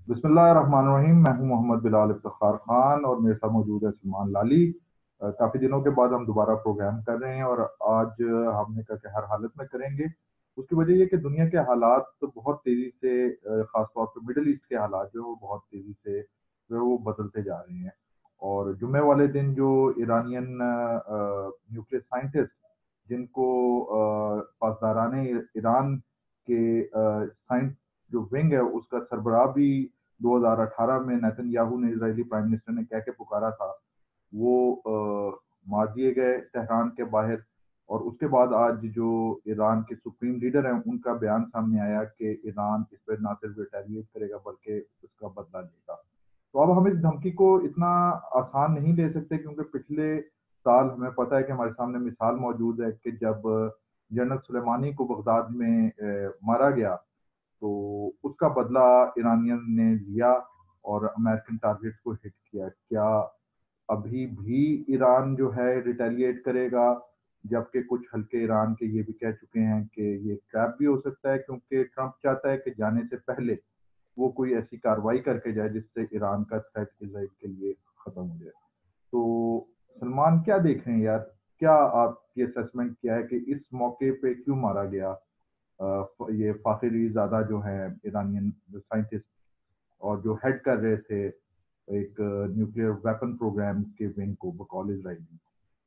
बिस्मिल्लाहिर्रहमानिर्रहीम। मैं हूं मोहम्मद बिलाल इफ्तिखार खान और मेरे साथ मौजूद है सलमान लाली। काफ़ी दिनों के बाद हम दोबारा प्रोग्राम कर रहे हैं और आज हमने कहा कि हर हालत में करेंगे। उसकी वजह ये कि दुनिया के हालात तो बहुत तेज़ी से ख़ास तौर पे मिडल ईस्ट के हालात जो है वो बहुत तेज़ी से जो है वो बदलते जा रहे हैं। और जुम्मे वाले दिन जो ईरानियन न्यूक्लियर साइंटिस्ट जिनको पासदाराने ईरान के साइंस जो विंग है उसका सरबराह भी 2018 में नेतन्याहू ने इजरायली प्राइम मिनिस्टर ने कह के पुकारा था, वो मार दिए गए तेहरान के बाहर। और उसके बाद आज जो ईरान के सुप्रीम लीडर हैं उनका बयान सामने आया कि ईरान इस पर ना सिर्फ रिटेलिएट करेगा बल्कि उसका बदला लेगा। तो अब हम इस धमकी को इतना आसान नहीं ले सकते क्योंकि पिछले साल हमें पता है कि हमारे सामने मिसाल मौजूद है कि जब जनरल सुलेमानी को बगदाद में मारा गया तो उसका बदला ईरानियन ने लिया और अमेरिकन टारगेट्स को हिट किया। क्या अभी भी ईरान जो है रिटेलिएट करेगा? जबकि कुछ हल्के ईरान के ये भी कह चुके हैं कि ये ट्रैप भी हो सकता है क्योंकि ट्रंप चाहता है कि जाने से पहले वो कोई ऐसी कार्रवाई करके जाए जिससे ईरान का थ्रेट इजराइल के लिए खत्म हो जाए। तो सलमान क्या देख रहे हैं यार? क्या आपकी असेसमेंट क्या है कि इस मौके पे क्यों मारा गया ये फाखरी ज़ादा जो है ईरानियन साइंटिस्ट और जो हेड कर रहे थे एक न्यूक्लियर वेपन प्रोग्राम के विंग को बकौल इजराइली?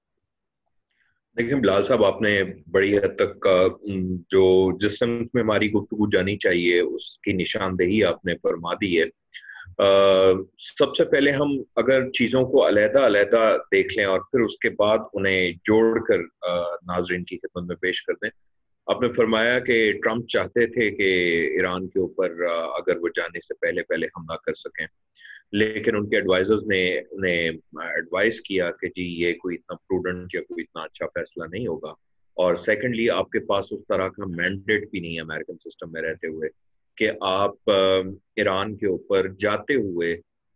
देखिए बिलाल साहब, आपने बड़ी हद तक जो जिस समत में हमारी गुफ्तगू जानी चाहिए उसकी निशानदेही आपने फरमा दी है। सबसे पहले हम अगर चीज़ों को अलहदा अलहदा देख लें और फिर उसके बाद उन्हें जोड़कर नाजरीन की खिदमत में पेश कर दें। आपने फरमाया कि ट्रंप चाहते थे कि ईरान के ऊपर अगर वो जाने से पहले पहले हमला कर सकें, लेकिन उनके एडवाइजर्स ने उन्हें एडवाइस किया कि जी ये कोई इतना प्रूडेंट या कोई इतना अच्छा फैसला नहीं होगा। और सेकेंडली, आपके पास उस तरह का मैंडेट भी नहीं है अमेरिकन सिस्टम में रहते हुए कि आप ईरान के ऊपर जाते हुए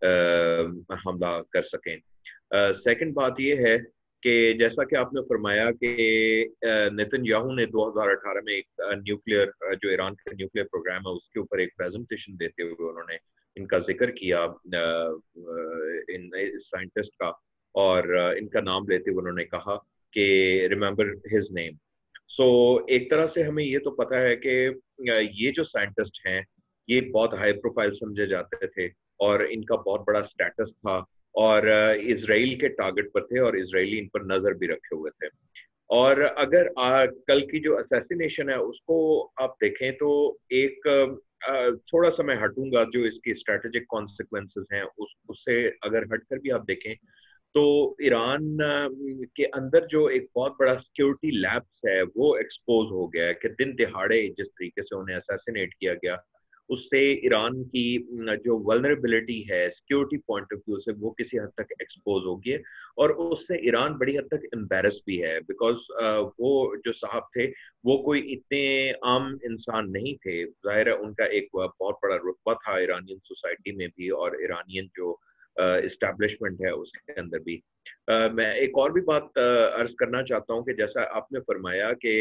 हमला कर सकें। सेकंड बात यह है कि जैसा कि आपने फरमाया कि नेतन्याहू ने 2018 में एक न्यूक्लियर जो ईरान का न्यूक्लियर प्रोग्राम है उसके ऊपर एक प्रेजेंटेशन देते हुए उन्होंने इनका जिक्र किया, इन साइंटिस्ट का। और इनका नाम लेते हुए उन्होंने कहा कि रिमेंबर हिज नेम। सो एक तरह से हमें ये तो पता है कि ये जो साइंटिस्ट हैं ये बहुत हाई प्रोफाइल समझे जाते थे और इनका बहुत बड़ा स्टेटस था और इसराइल के टारगेट पर थे और इसराइली इन पर नजर भी रखे हुए थे। और अगर कल की जो असैसिनेशन है उसको आप देखें तो एक थोड़ा सा मैं हटूंगा, जो इसकी स्ट्रेटेजिक कॉन्सिक्वेंसेस हैं उससे अगर हटकर भी आप देखें तो ईरान के अंदर जो एक बहुत बड़ा सिक्योरिटी लैब्स है वो एक्सपोज हो गया है कि दिन दिहाड़े जिस तरीके से उन्हें असैसिनेट किया गया उससे ईरान की जो वल्नरेबिलिटी है सिक्योरिटी पॉइंट ऑफ व्यू से वो किसी हद तक एक्सपोज हो गई है। और उससे ईरान बड़ी हद तक एम्बेरस भी है बिकॉज वो जो साहब थे वो कोई इतने आम इंसान नहीं थे। जाहिर है उनका एक बहुत बड़ा रुतबा था ईरानियन सोसाइटी में भी और ईरानियन जो इस्टेब्लिशमेंट है उसके अंदर भी। मैं एक और भी बात अर्ज करना चाहता हूँ कि जैसा आपने फरमाया कि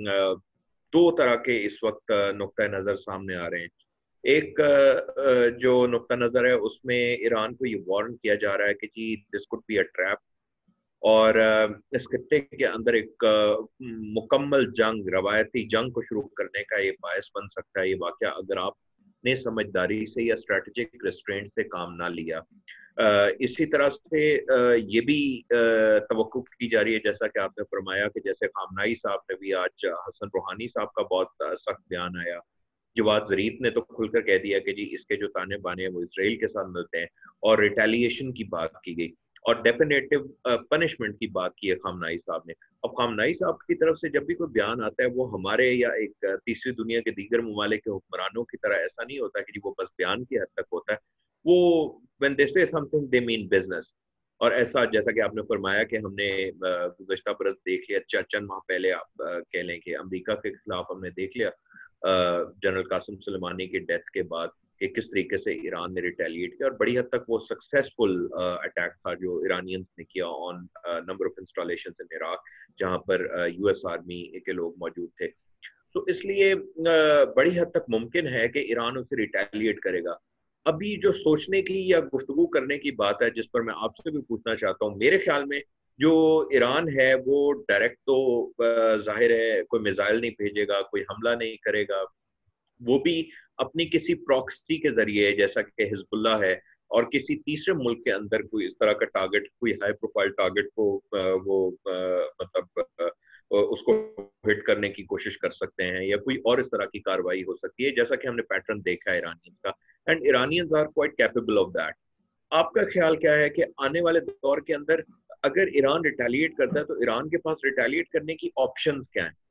दो तरह के इस वक्त नुक्ता नज़र सामने आ रहे हैं। एक जो नुक्ता नज़र है उसमें ईरान को ये वार्न किया जा रहा है कि जी this could be a trap और इस खत्ते के अंदर एक मुकम्मल जंग, रवायती जंग को शुरू करने का ये बायस बन सकता है ये वाकया, अगर आपने समझदारी से या स्ट्रेटेजिक रिस्ट्रेंट से काम ना लिया। इसी तरह से ये भी तवक्को की जा रही है जैसा कि आपने फरमाया कि जैसे खामनाई साहब ने भी आज हसन रूहानी साहब का बहुत सख्त बयान आया। जवाद जरीफ ने तो खुलकर कह दिया कि जी इसके जो ताने बाने हैं वो इसराइल के साथ मिलते हैं और रिटेलिएशन की बात की गई और डेफिनेटिव पनिशमेंट की बात की है खामनाई साहब ने। अब खामनाई साहब की तरफ से जब भी कोई बयान आता है वो हमारे या एक तीसरी दुनिया के दीगर ममालिक के हुक्मरानों की तरह ऐसा नहीं होता कि जी वो बस बयान की हद तक होता है। वो व्हेन दे से समथिंग दे मीन बिजनेस। और ऐसा जैसा कि आपने फरमाया कि हमने गुज़श्ता बरस देख लिया, चंद माह पहले आप कह लें कि अमेरिका के खिलाफ हमने देख लिया जनरल कासिम सुलेमानी की डेथ के बाद कि किस तरीके से ईरान ने रिटेलिएट किया और बड़ी हद तक वो सक्सेसफुल अटैक था जो ईरानियंस ने किया on number of installation in Iraq जहां पर यूएस आर्मी के लोग मौजूद थे। तो इसलिए बड़ी हद तक मुमकिन है कि ईरान उसे रिटेलिएट करेगा। अभी जो सोचने की या गुफ्तगू करने की बात है, जिस पर मैं आपसे भी पूछना चाहता हूँ, मेरे ख्याल में जो ईरान है वो डायरेक्ट तो जाहिर है कोई मिसाइल नहीं भेजेगा, कोई हमला नहीं करेगा। वो भी अपनी किसी प्रॉक्सी के जरिए, जैसा कि हिजबुल्लाह है, और किसी तीसरे मुल्क के अंदर कोई इस तरह का टारगेट, कोई हाई प्रोफाइल टारगेट को वो मतलब उसको हिट करने की कोशिश कर सकते हैं, या कोई और इस तरह की कार्रवाई हो सकती है, जैसा कि हमने पैटर्न देखा है ईरानियंस का। And Iranians are quite capable of that. आपका ख्याल क्या है कि आने वाले दौर के अंदर अगर ईरान रिटेलिएट करता है तो ईरान के पास रिटेलिएट करने की ऑप्शंस क्या हैं?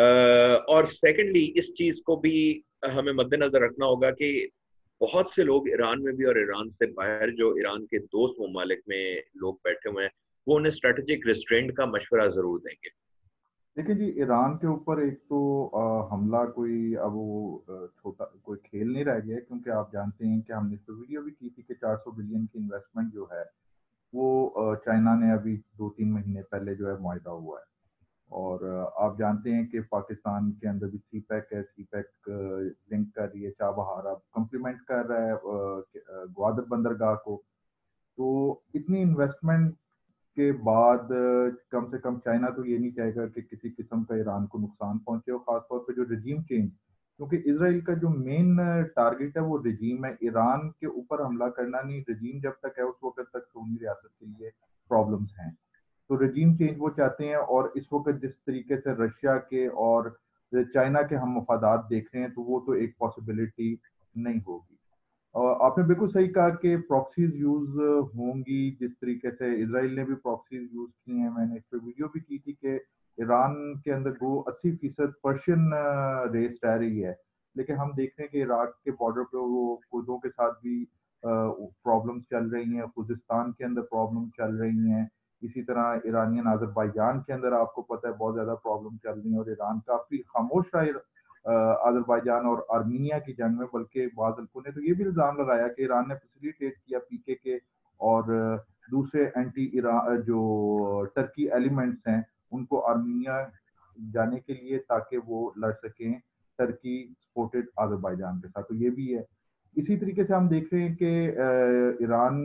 और सेकेंडली इस चीज को भी हमें मद्देनजर रखना होगा कि बहुत से लोग ईरान में भी और ईरान से बाहर जो ईरान के दोस्त ममालिक में लोग बैठे हुए हैं, वो उन्हें स्ट्रेटेजिक रिस्ट्रेंट का मशवरा जरूर देंगे। देखिए जी, ईरान के ऊपर एक तो हमला कोई अब वो छोटा कोई खेल नहीं रह गया है, क्योंकि आप जानते हैं कि हमने इस पे वीडियो भी की थी कि 400 बिलियन की इन्वेस्टमेंट जो है वो चाइना ने अभी 2-3 महीने पहले जो है मुआहिदा हुआ है। और आप जानते हैं कि पाकिस्तान के अंदर भी सी पैक है, सी पैक लिंक कर रही है, चाबहार अब कम्प्लीमेंट कर रहा है ग्वादर बंदरगाह को। तो इतनी इन्वेस्टमेंट के बाद कम से कम चाइना तो ये नहीं चाहेगा कि किसी किस्म का ईरान को नुकसान पहुंचे, और खासतौर पे जो रिजीम चेंज, क्योंकि इसराइल का जो मेन टारगेट है वो रिजीम है, ईरान के ऊपर हमला करना नहीं। रिजीम जब तक है उस वक्त तक सोनी रियासत के लिए प्रॉब्लम्स हैं। तो रजीम चेंज वो चाहते हैं, और इस वक्त जिस तरीके से रशिया के और चाइना के हम मफादात देख रहे हैं, तो वो तो एक पॉसिबिलिटी नहीं होगी। और आपने बिल्कुल सही कहा कि प्रॉक्सीज यूज होंगी, जिस तरीके से इसराइल ने भी प्रॉक्सीज यूज की हैं। मैंने इस पर वीडियो भी की थी कि ईरान के अंदर वो 80% पर्शियन रेस रह रही है, लेकिन हम देख रहे हैं कि इराक के बॉर्डर पे वो कुर्दों के साथ भी प्रॉब्लम्स चल रही हैं, खुजिस्तान के अंदर प्रॉब्लम चल रही हैं। इसी तरह ईरानियन अजरबैजान के अंदर आपको पता है बहुत ज्यादा प्रॉब्लम चल रही है, और ईरान काफी खामोश रहा अजरबैजान और आर्मीनिया की जंग में। बल्कि बाद ने तो ये भी इल्जाम लगाया कि ईरान ने फैसिलिटेट किया पीके के और दूसरे एंटी ईरान जो टर्की एलिमेंट्स हैं उनको आर्मीनिया जाने के लिए, ताकि वो लड़ सकें टर्की सपोर्टेड अजरबैजान के साथ। तो ये भी है। इसी तरीके से हम देख रहे हैं कि ईरान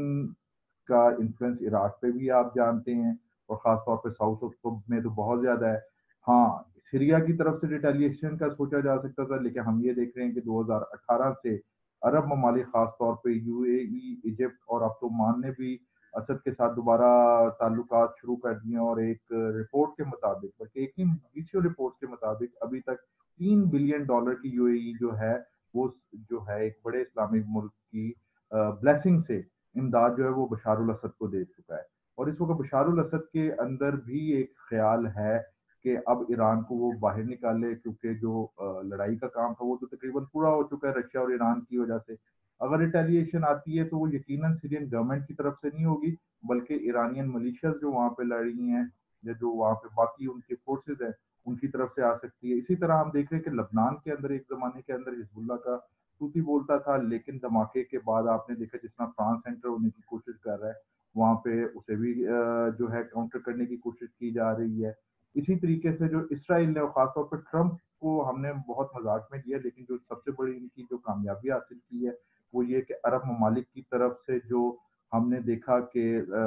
का इन्फ्लुएंस इराक पे भी आप जानते हैं, और ख़ास तौर पे साउथ में तो बहुत ज़्यादा है। हाँ, सीरिया की तरफ से रिटेलिएशन का सोचा जा सकता था, लेकिन हम ये देख रहे हैं कि 2018 से अरब ममालिक ख़ास तौर पे यूएई, इजिप्ट और अब तो ओमान ने भी असद के साथ दोबारा ताल्लुकात शुरू कर दिए हैं। और एक रिपोर्ट के मुताबिक, बल्कि एक ही रिपोर्ट के मुताबिक अभी तक $3 बिलियन की यूएई जो है वो जो है एक बड़े इस्लामिक मुल्क की ब्लेसिंग से इमदाद जो है वो बशार अल असद को दे चुका है। और इस वक्त बशार अल असद के अंदर भी एक ख्याल है कि अब ईरान को वो बाहर निकाले, क्योंकि जो लड़ाई का काम था वो तो तकरीबन पूरा हो चुका है रशिया और ईरान की वजह से। अगर रिटेलिएशन आती है तो वो यकीनन सीरियन गवर्नमेंट की तरफ से नहीं होगी, बल्कि ईरानियन मलिशियस जो वहाँ पे लड़ रही हैं या जो वहाँ पे बाकी उनके फोर्सेज हैं उनकी तरफ से आ सकती है। इसी तरह हम देख रहे हैं कि लबनान के अंदर एक जमाने के अंदर हिजबुल्ला का तूती बोलता था, लेकिन धमाके के बाद आपने देखा जिस तरह फ्रांस एंटर होने की कोशिश कर रहा है, वहां पे उसे भी जो है काउंटर करने की कोशिश की जा रही है। इसी तरीके से जो इसराइल ने, और खासतौर पर ट्रंप को हमने बहुत मजाक में किया, लेकिन जो सबसे बड़ी इनकी जो कामयाबी हासिल की है वो ये कि अरब ममालिक की तरफ से जो हमने देखा कि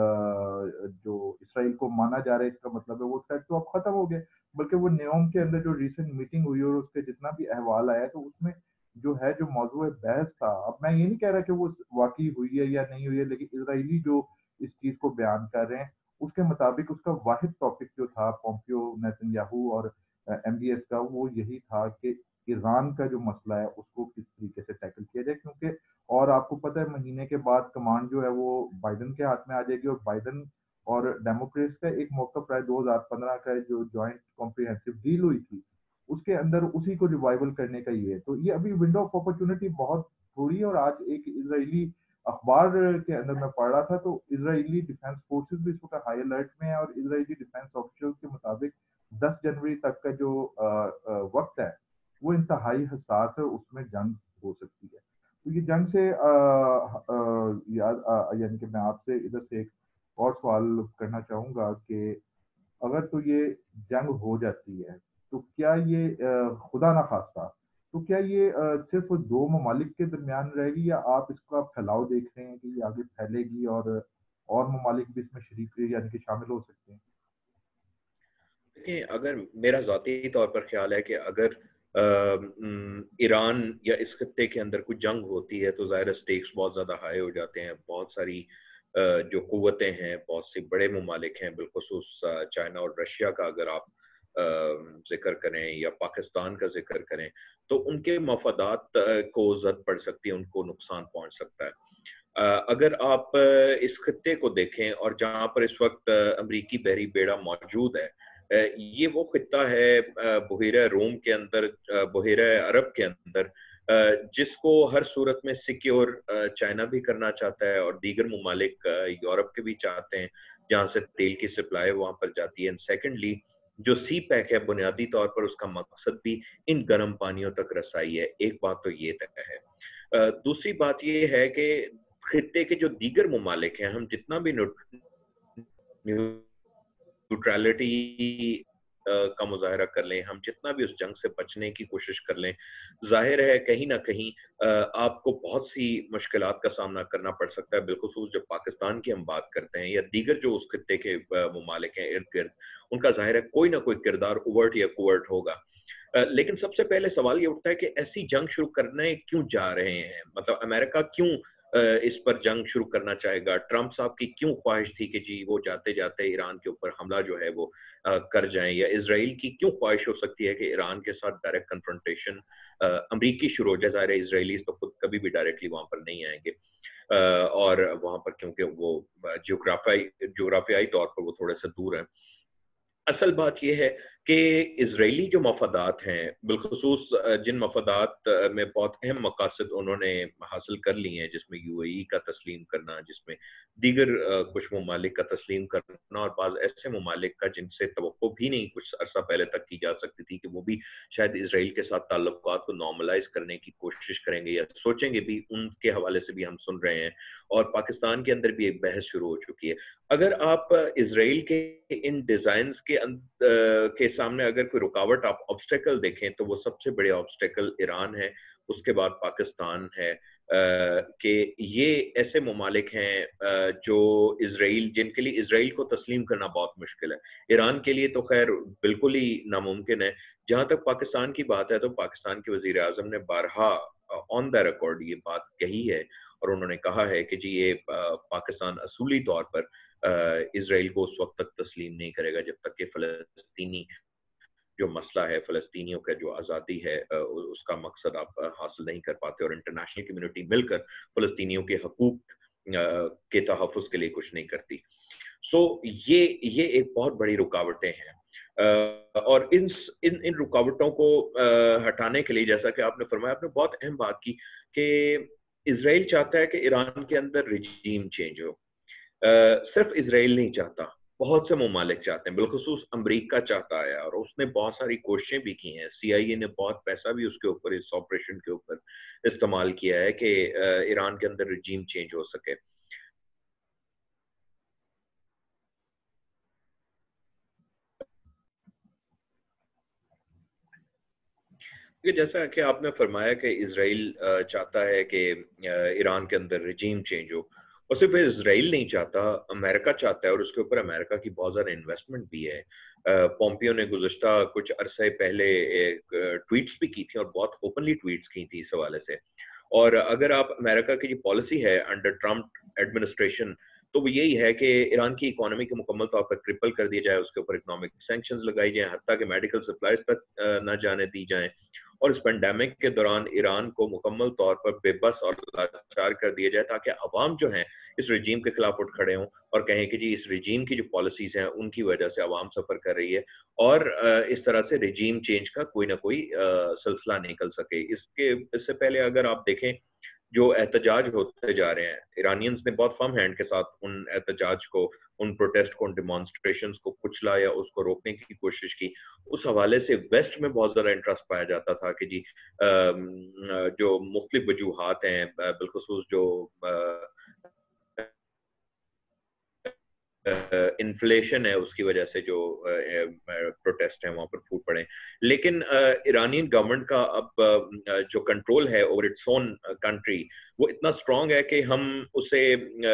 जो इसराइल को माना जा रहा है, इसका मतलब है वो थ्रेट तो अब खत्म हो गया। बल्कि वो न्योम के अंदर जो रिसेंट मीटिंग हुई और उसके जितना भी अहवाल आया, तो उसमें जो है जो मौजूद बहस था, अब मैं ये नहीं कह रहा कि वो वाकई हुई है या नहीं हुई है, लेकिन इसराइली जो इस चीज को बयान कर रहे हैं उसके मुताबिक उसका वाहिद टॉपिक जो था पोम्पियो, नेतन्याहू और एमबीएस का, वो यही था कि ईरान का जो मसला है उसको किस तरीके से टैकल किया जाए। क्योंकि और आपको पता है महीने के बाद कमांड जो है वो बाइडन के हाथ में आ जाएगी, और बाइडन और डेमोक्रेट्स का एक मौका रहा है 2015 का जो ज्वाइंट कॉम्प्रिहेंसिव डील हुई थी, उसके अंदर उसी को रिवाइवल करने का ये है। तो ये अभी विंडो ऑफ अपॉर्चुनिटी बहुत थोड़ी है। और आज एक इजरायली अखबार के अंदर मैं पढ़ रहा था, तो इजरायली डिफेंस फोर्सेस भी इस वक्त हाई अलर्ट में है, और इजरायली डिफेंस ऑफिशियल के मुताबिक 10 जनवरी तक का जो वक्त है वो इंतहाई हसास है, उसमें जंग हो सकती है। तो ये जंग से याद यानी कि मैं आपसे इधर से एक और सवाल करना चाहूंगा कि अगर तो ये जंग हो जाती है, तो क्या ये खुदा ना खास्ता تو کیا یہ صرف دو ممالک کے درمیان رہے گی، یا آپ اس کا پھیلاؤ دیکھ رہے ہیں کہ یہ آگے پھیلے گی اور ممالک بھی اس میں شریک یعنی کہ شامل ہو سکتے ہیں؟ دیکھیں، اگر میرا ذاتی طور پر خیال ہے کہ اگر ایران یا اس خطے کے اندر کوئی جنگ ہوتی ہے تو ظاہر سٹیکس بہت زیادہ ہائی ہو جاتے ہیں. بہت ساری جو قوتیں ہیں، بہت سے بڑے ممالک ہیں، بالخصوص چائنا اور رشیا کا اگر آپ ذکر کریں یا پاکستان کا ذکر کریں، تو ان کے مفادات کو زد پڑ سکتی ہے، ان کو نقصان پہنچ سکتا ہے. اگر آپ اس خطے کو دیکھیں اور جہاں پر اس وقت امریکی بحری بیڑا موجود ہے، یہ وہ خطہ ہے بحیرہ روم کے اندر، بحیرہ عرب کے اندر، جس کو ہر صورت میں سیکیور چائنا بھی کرنا چاہتا ہے اور دیگر ممالک یورپ کے بھی چاہتے ہیں، جہاں سے تیل کی سپلائی وہاں پر جاتی ہے. اینڈ سیکنڈلی جو سی پیک ہے، بنیادی طور پر اس کا مقصد بھی ان گرم پانیوں تک رسائی ہے. ایک بات تو یہ طے ہے. دوسری بات یہ ہے کہ خطے کے جو دیگر ممالک ہیں، ہم جتنا بھی نیوٹرالٹی کا مظاہرہ کر لیں، ہم جتنا بھی اس جنگ سے بچنے کی کوشش کر لیں، ظاہر ہے کہیں نہ کہیں آپ کو بہت سی مشکلات کا سامنا کرنا پڑ سکتا ہے، بالخصوص جب پاکستان کی ہم بات کرتے ہیں یا دیگر جو اس خطے کے ممالک ہیں ارد گرد، ان کا ظاہر ہے کوئی نہ کوئی کردار اوورٹ یا کوورٹ ہوگا. لیکن سب سے پہلے سوال یہ اٹھتا ہے کہ ایسی جنگ شروع کرنے کیوں جا رہے ہیں؟ مطلب امریکہ کیوں اس پر جنگ شروع کرنا چاہے گا؟ ٹرمپ صاحب کی کیوں خواہش تھی کہ جی وہ جاتے جاتے ایران کے اوپر حملہ جو ہے وہ کر جائیں؟ یا اسرائیل کی کیوں خواہش ہو سکتی ہے کہ ایران کے ساتھ ڈائریکٹ کنفرنٹیشن امریکی شروع ہو جائے؟ ظاہر ہے اسرائیلیز تو خود کبھی بھی ڈائریکٹلی وہاں پر نہیں آئیں گے، اور وہاں پر کیونکہ وہ جغرافیائی طور پر وہ تھوڑے سے دور ہیں. اصل بات یہ ہے کہ اسرائیلی جو مفادات ہیں، بالخصوص جن مفادات میں بہت اہم مقاصد انہوں نے حاصل کر لی ہیں، جس میں یو اے ای کا تسلیم کرنا، جس میں دیگر کچھ ممالک کا تسلیم کرنا، اور بعض ایسے ممالک کا جن سے توقع بھی نہیں کچھ عرصہ پہلے تک کی جا سکتی تھی کہ وہ بھی شاید اسرائیل کے ساتھ تعلقات کو نارملائز کرنے کی کوشش کریں گے یا سوچیں گے بھی، ان کے حوالے سے بھی ہم سن رہے ہیں. اور پاکستان کے اندر بھی ایک بحث شروع ہو چکی ہے. اگر آپ اسرائیل کے ان ڈیزائنز کے سامنے اگر کوئی رکاوٹ، آپ آبسٹیکل دیکھیں، تو وہ سب سے بڑے آبسٹیکل ایران ہے، اس کے بعد پاکستان ہے. کہ یہ ایسے ممالک ہیں جو اسرائیل، جن کے لیے اسرائیل کو تسلیم کرنا بہت مشکل ہے. ایران کے لیے تو خیر بالکل ہی ناممکن ہے. جہاں تک پاکستان کی بات ہے تو پاکستان کے وزیر اعظم نے بارہا آن دا ریکارڈ یہ بات کہی ہے، اور انہوں نے کہا ہے کہ جی یہ پاکستان اصولی طور پر اسرائیل کو اس وقت تک تسلیم نہیں کرے گا جب تک کہ فلسطینی جو مسئلہ ہے، فلسطینیوں کا جو آزادی ہے، اس کا مقصد آپ حاصل نہیں کر پاتے اور انٹرنیشنل کمیونٹی مل کر فلسطینیوں کے حقوق کے تحفظ کے لیے کچھ نہیں کرتی. سو یہ ایک بہت بڑی رکاوٹیں ہیں. اور ان رکاوٹوں کو ہٹانے کے لیے، جیسا کہ آپ نے فرمایا، آپ نے بہت اہم بات کی کہ اسرائیل چاہتا ہے کہ ایران کے اندر رجیم چینج ہو. صرف اسرائیل نہیں چاہتا، بہت سے ممالک چاہتے ہیں، بالخصوص امریکہ چاہتا ہے، اور اس نے بہت ساری کوششیں بھی کی ہیں. سی آئی اے نے بہت پیسہ بھی اس کے اوپر، اس آپریشن کے اوپر استعمال کیا ہے کہ ایران کے اندر رجیم چینج ہو سکے. جیسا کہ آپ نے فرمایا کہ اسرائیل چاہتا ہے کہ ایران کے اندر رجیم چینج ہو، اور صرف اسرائیل نہیں چاہتا، امریکہ چاہتا ہے، اور اس کے اوپر امریکہ کی بہت زیادہ انویسٹمنٹ بھی ہے. پومپیو نے گزشتہ کچھ عرصے پہلے ٹویٹس بھی کی تھی، اور بہت اوپنلی ٹویٹس کی تھی اس حوالے سے. اور اگر آپ امریکہ کی جو پالیسی ہے انڈر ٹرمپ ایڈمنسٹریشن، تو وہ یہی ہے کہ ایران کی اکانومی کو مکمل طور پر ٹرپل کر دیا جائے، اس کے اوپر اکنامک سینکشنز لگائی جائیں، حتیٰ کہ میڈیکل سپلائز تک نہ جانے دی جائیں، اور اس پینڈیمک کے دوران ایران کو مکمل طور پر بے بس اور لاچار کر دیا جائے، تاکہ عوام جو ہیں اس رجیم کے خلاف اٹھ کھڑے ہوں اور کہیں کہ جی اس رجیم کی جو پالیسیز ہیں ان کی وجہ سے عوام سفر کر رہی ہے، اور اس طرح سے رجیم چینج کا کوئی نہ کوئی سلسلہ نکل سکے. اس سے پہلے اگر آپ دیکھیں جو احتجاج ہوتے جا رہے ہیں، ایرانینز نے بہت فرم ہینڈ کے ساتھ ان احتجاج کو، ان پروٹیسٹ کو، ان ڈیمانسٹریشنز کو کچلا یا اس کو روکنے کی کوشش کی. اس حوالے سے ویسٹ میں بہت زیادہ انٹرسٹ پایا جاتا تھا کہ جی جو مختلف وجوہات ہیں، بالخصوص جو انفلیشن ہے اس کی وجہ سے جو پروٹیسٹ ہیں وہاں پر پھوٹ پڑے. لیکن ایرانین گورنمنٹ کا اب جو کنٹرول ہے اوور اٹس اون کنٹری وہ اتنا اسٹرانگ ہے کہ ہم اسے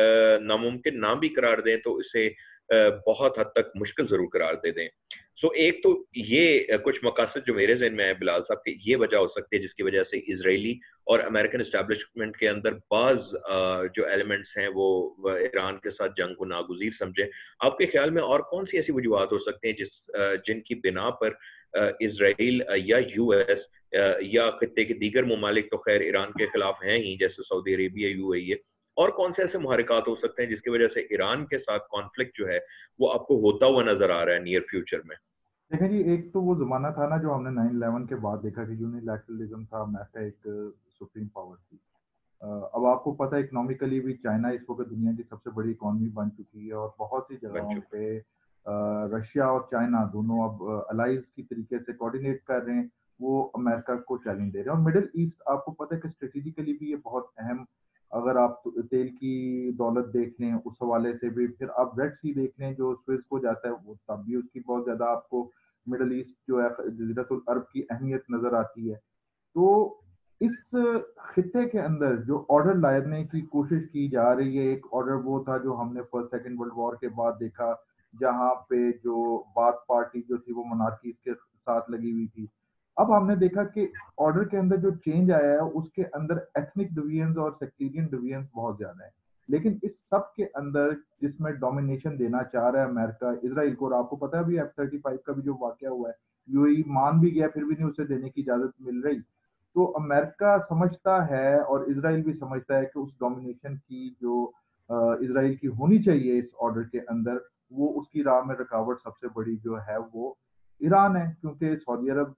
ناممکن نہ بھی قرار دیں تو اسے بہت حد تک مشکل ضرور قرار دے دیں. سو ایک تو یہ کچھ مقاصد جو میرے ذہن میں ہے بلال صاحب کہ یہ وجہ ہو سکتی ہے جس کی وجہ سے اسرائیلی اور امریکن اسٹیبلشمنٹ کے اندر بعض جو ایلیمنٹس ہیں وہ ایران کے ساتھ جنگ کو ناگزیر سمجھے. آپ کے خیال میں اور کون سی ایسی وجوہات ہو سکتے ہیں جن کی بنا پر اسرائیل یا یو ایس یا خطے کے دیگر ممالک تو خیر ایران کے خلاف ہیں ہی جیسے سعودی عربیہ یو اے ای، اور کون سے ایسے محرکات ہو سکتے ہیں جس کی وجہ سے ایران کے ساتھ کانفلکٹ جو ہے وہ آپ کو ہوتا ہوا نظر آ رہا ہے نیئر فیوچر میں؟ دیکھیں جی، ایک تو وہ زمانہ تھا نا جو ہم نے 9/11 کے بعد دیکھا کہ یونیلیٹرلزم تھا، امریکہ ایک سپریم پاور تھی. اب آپ کو پتہ ہے اکنامیکلی بھی چائنا اس وقت دنیا کی سب سے بڑی اکانومی بن چکی ہے، اور بہت سی بن جگہوں چکا پہ رشیا اور چائنا دونوں اب الائز کی طریقے سے کوآرڈینیٹ کر رہے ہیں، وہ امریکہ کو چیلنج دے رہے ہیں. اور مڈل ایسٹ آپ کو پتہ ہے کہ اسٹریٹجیکلی بھی یہ بہت اہم، اگر آپ تیل کی دولت دیکھ لیں اس حوالے سے بھی، پھر آپ ریڈ سی دیکھ لیں جو سوئز کو جاتا ہے، وہ تب بھی اس کی بہت زیادہ آپ کو مڈل ایسٹ جو ہے جزیرۃ العرب کی اہمیت نظر آتی ہے. تو اس خطے کے اندر جو آرڈر لانے کی کوشش کی جا رہی ہے، ایک آرڈر وہ تھا جو ہم نے فرسٹ سیکنڈ ورلڈ وار کے بعد دیکھا، جہاں پہ جو بات پارٹی جو تھی وہ منارکی کے ساتھ لگی ہوئی تھی. اب ہم نے دیکھا کہ آرڈر کے اندر جو چینج آیا ہے اس کے اندر ایتھنک ڈویژنز اور سیکٹیرین ڈویژنز بہت زیادہ ہیں. لیکن اس سب کے اندر جس میں ڈومینیشن دینا چاہ رہا ہے امریکہ اسرائیل کو، اور آپ کو پتا ہے ابھی F-35 کا بھی جو واقعہ ہوا ہے، یو اے ای مان بھی گیا پھر بھی نہیں اسے دینے کی اجازت مل رہی. تو امریکہ سمجھتا ہے اور اسرائیل بھی سمجھتا ہے کہ اس ڈومینیشن کی جو اسرائیل کی ہونی چاہیے اس آرڈر کے اندر، وہ اس کی راہ میں رکاوٹ سب سے بڑی جو ہے وہ ایران ہے. کیونکہ سعودی عرب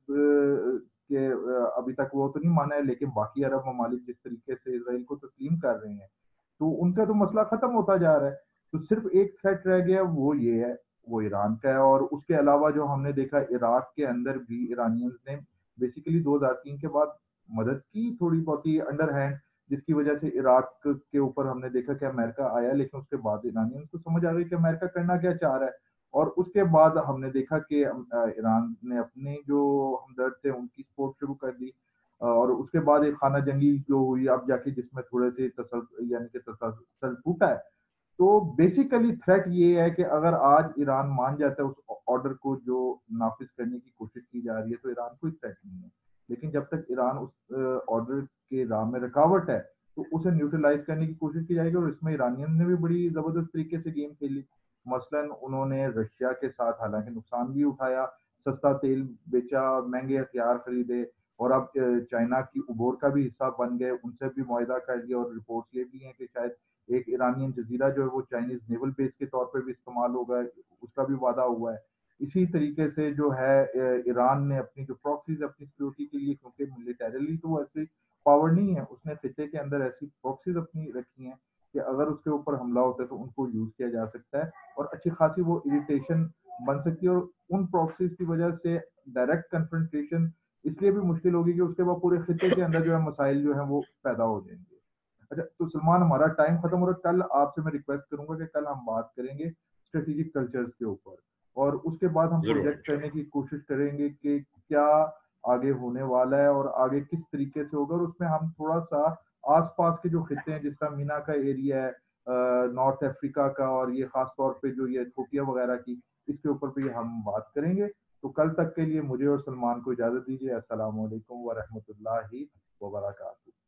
کے ابھی تک وہ تو نہیں مانا ہے، لیکن باقی عرب ممالک جس طریقے سے اسرائیل کو تسلیم کر رہے ہیں تو ان کا تو مسئلہ ختم ہوتا جا رہا ہے. تو صرف ایک تھریٹ رہ گیا، وہ یہ ہے، وہ ایران کا ہے. اور اس کے علاوہ جو ہم نے دیکھا عراق کے اندر بھی ایرانینز نے بیسیکلی 2003 کے بعد مدد کی تھوڑی بہت ہی انڈر ہینڈ، جس کی وجہ سے عراق کے اوپر ہم نے دیکھا کہ امریکہ آیا، لیکن اس کے بعد ایرانین کو سمجھ آ گئی کہ امریکہ کرنا کیا چاہ رہا ہے. اور اس کے بعد ہم نے دیکھا کہ ایران نے اپنے جو ہمدرد تھے ان کی سپورٹ شروع کر دی، اور اس کے بعد ایک خانہ جنگی جو ہوئی اب جا کے جس میں تھوڑے سے یعنی کہ تسلسل ٹوٹا ہے. تو بیسیکلی تھریٹ یہ ہے کہ اگر آج ایران مان جاتا ہے اس آرڈر کو جو نافذ کرنے کی کوشش کی جا رہی ہے تو ایران کوئی تھریٹ نہیں ہے. لیکن جب تک ایران اس آرڈر کے راہ میں رکاوٹ ہے تو اسے نیوٹرلائز کرنے کی کوشش کی جائے گی. اور اس میں ایرانین نے بھی بڑی زبردست طریقے سے گیم کھیلی. مثلاً انہوں نے رشیا کے ساتھ حالانکہ نقصان بھی اٹھایا، سستا تیل بیچا، مہنگے ہتھیار خریدے، اور اب چائنا کی عبور کا بھی حصہ بن گئے، ان سے بھی معاہدہ کر دیا. اور رپورٹس یہ بھی ہیں کہ شاید ایک ایرانین جزیرہ جو ہے وہ چائنیز نیول بیس کے طور پہ بھی استعمال ہوگا، اس کا بھی وعدہ ہوا ہے. اسی طریقے سے جو ہے ایران نے اپنی جو پراکسیز اپنی سیکورٹی کے لیے، کیونکہ ملیٹریلی تو ایسی پاور نہیں ہے، اس نے خطے کے اندر ایسی پراکسیز اپنی رکھی ہیں کہ اگر اس کے اوپر حملہ ہوتا ہے تو ان کو یوز کیا جا سکتا ہے، اور اچھی خاصی وہ اریٹیشن بن سکتی ہے. اور ان پراکسیز کی وجہ سے ڈائریکٹ کنفرنٹیشن اس لیے بھی مشکل ہوگی کہ اس کے بعد پورے خطے کے اندر جو ہے مسائل جو ہیں وہ پیدا ہو جائیں گے. اچھا تو سلمان، ہمارا ٹائم ختم ہو رہا ہے. کل آپ سے میں ریکویسٹ کروں گا کہ کل ہم بات کریں گے اسٹریٹجک کلچرز کے اوپر، اور اس کے بعد ہم ضرور پروجیکٹ کرنے کی کوشش کریں گے کہ کیا آگے ہونے والا ہے اور آگے کس طریقے سے ہوگا. اور اس میں ہم تھوڑا سا آس پاس کے جو خطے ہیں جس کا مینا کا ایریا ہے، نارتھ افریقہ کا، اور یہ خاص طور پہ جو یہ ایتھوپیا وغیرہ کی، اس کے اوپر بھی ہم بات کریں گے. تو کل تک کے لیے مجھے اور سلمان کو اجازت دیجیے. السلام علیکم ورحمۃ اللہ وبرکاتہ.